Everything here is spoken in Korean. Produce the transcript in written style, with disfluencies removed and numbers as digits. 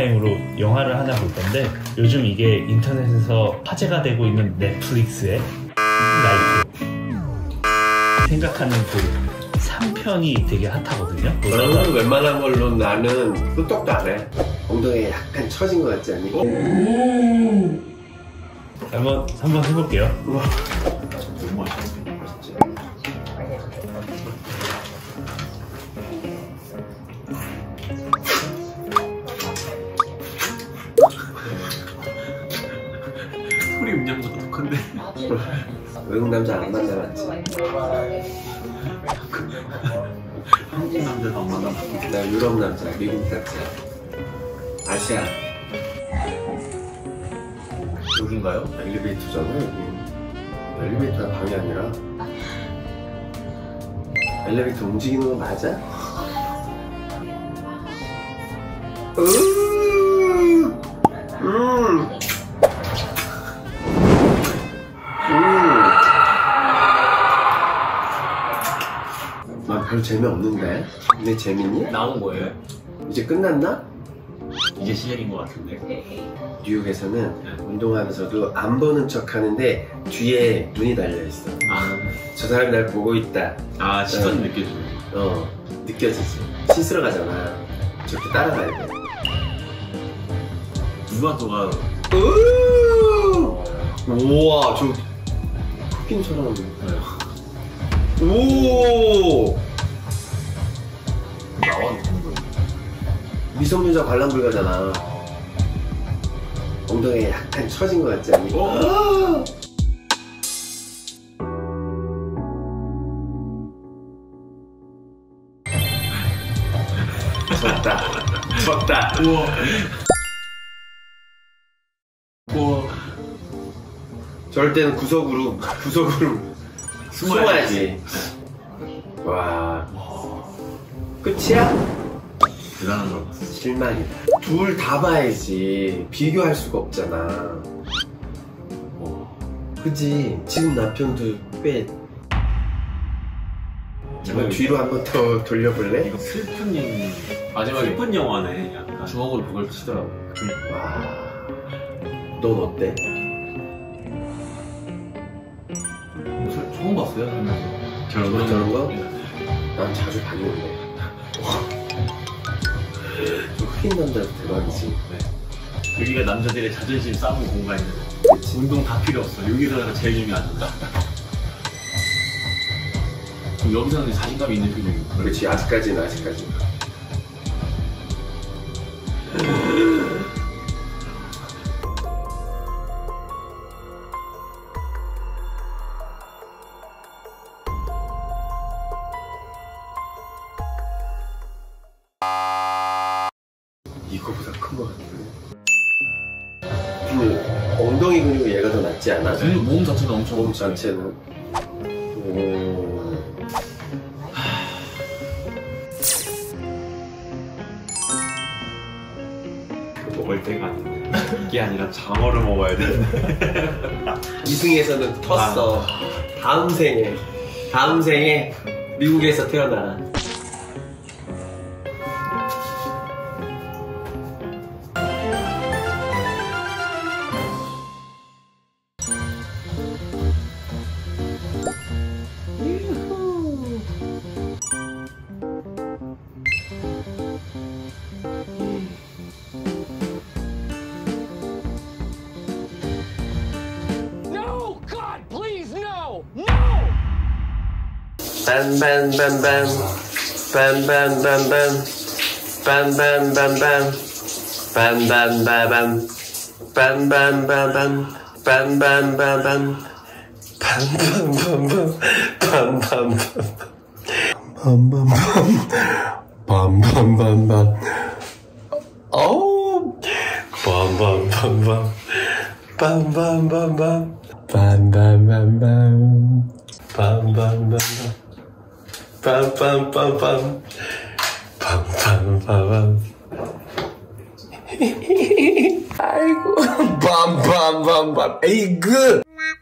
타임으로 영화를 하나 볼 건데, 요즘 이게 인터넷에서 화제가 되고 있는 넷플릭스의 라이프 생각하는 그 3편이 되게 핫하거든요. 너는 웬만한 걸로 나는 끄떡도 안 해. 엉덩이에 약간 처진 것 같지 않니? 한번 해볼게요. 우와. 너무 맛있어. 소리 음량도 독한데. 외국 남자 안 만나봤지? 한국 남자도 안 만나봤지. 나 유럽 남자, 미국 남자, 아시아. 여긴가요? 엘리베이터잖아 여기. 엘리베이터가 방이 아니라 엘리베이터 움직이는 거 맞아? 난 별로 재미없는데? 근데 재밌니? 나온 거예요? 이제 끝났나? 이제 시작인 것 같은데. 뉴욕에서는 운동하면서도 안 보는 척 하는데 뒤에 눈이 달려있어. 저 사람이 날 보고 있다. 시선이 느껴지네. 느껴지지. 씻으러 가잖아. 저렇게 따라가야 돼. 누나도가 우와, 저 흑인처럼. 오, 나와. 미성년자 관람 불가잖아. 엉덩이에 약간 처진 것 같지 않니? 졌다. 우와. 우와. 저럴 때는 구석으로 숨어야지. 와. 끝이야? 대단한 걸 봤어. 실망이다. 둘 다 봐야지. 비교할 수가 없잖아. 그치? 지금 남편도 꽤. 제가 뒤로 한번 더 돌려볼래? 이거 슬픈 얘기. 마지막에 슬픈 영화네. 약간 주먹으로 벽을 치더라고. 와. 넌 어때? 처음 봤어요? 저런 거? 난 자주 봤는데. 좀 흑인 남자 대박이지. 네. 여기가 남자들의 자존심 싸움 공간이잖아. 그치? 운동 다 필요 없어. 여기서가 제일 힘이 안 난다. 그럼 여기서는 자신감이 있는 표정이고. 그렇지, 아직까지는. 이거보다 큰 거 같은데. 근데 엉덩이 근육 얘가 더 낫지 않아? 몸 자체는 엄청 몸 자체는. 먹을 때가 아닌데. 이게 아니라 장어를 먹어야 되는데. 이승에서는 텄어. 다음 생에 미국에서 태어나. 빰빰빰빰 빰빰빰빰 빰빰빰빰 빰빰빰빰 빰빰빰빰 빰빰빰빰 빰빰빰빰 어우 빰빰빰빰 빰빰빰빰 빰빰빰빰 빰빰빰빰 빰빰빰빰 빰빰빰빰 아이고 빰빰빰빰 에이그